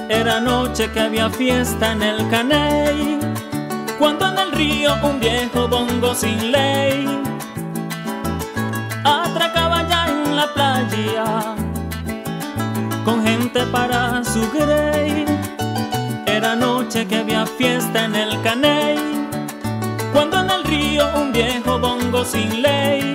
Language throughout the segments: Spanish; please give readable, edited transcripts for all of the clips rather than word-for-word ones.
Era noche que había fiesta en el Caney, cuando en el río un viejo bongo sin ley atracaba ya en la playa con gente para su grey. Era noche que había fiesta en el Caney, cuando en el río un viejo bongo sin ley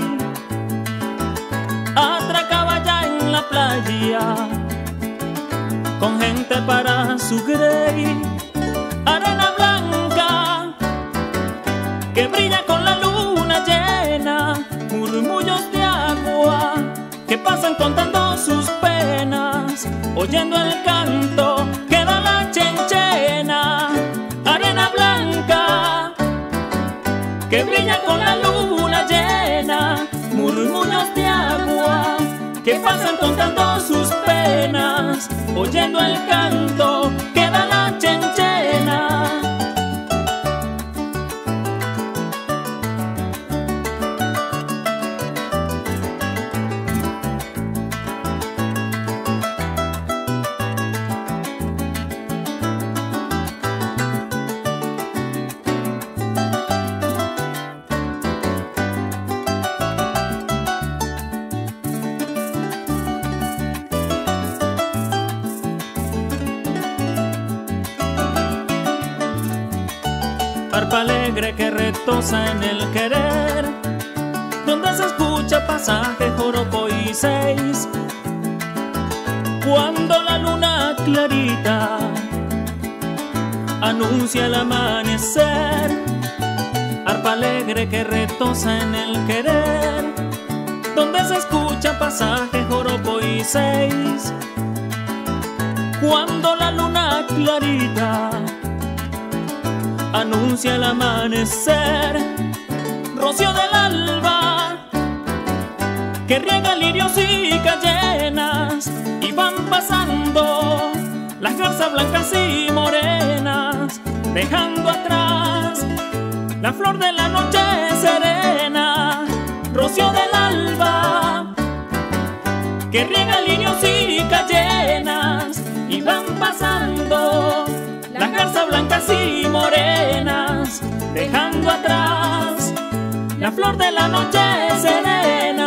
atracaba ya en la playa con gente para su grey. Arena blanca que brilla con la luna llena, murmullos de agua que pasan contando sus penas, oyendo el canto que da la chenchena. Arena blanca que brilla con la luna llena, murmullos de agua que pasan contando sus penas, oyendo el canto que da la chenchena. Arpa alegre que retosa en el querer, donde se escucha pasaje, joropo y seis, cuando la luna clarita anuncia el amanecer. Arpa alegre que retosa en el querer, donde se escucha pasaje, joropo y seis, cuando la luna clarita anuncia el amanecer. Rocío del alba que riega lirios y cayenas, y van pasando las garzas blancas y morenas, dejando atrás la flor de la noche serena. Rocío del alba que riega lirios y cayenas, y van pasando las garzas blancas y morenas, dejando atrás la flor de la noche serena.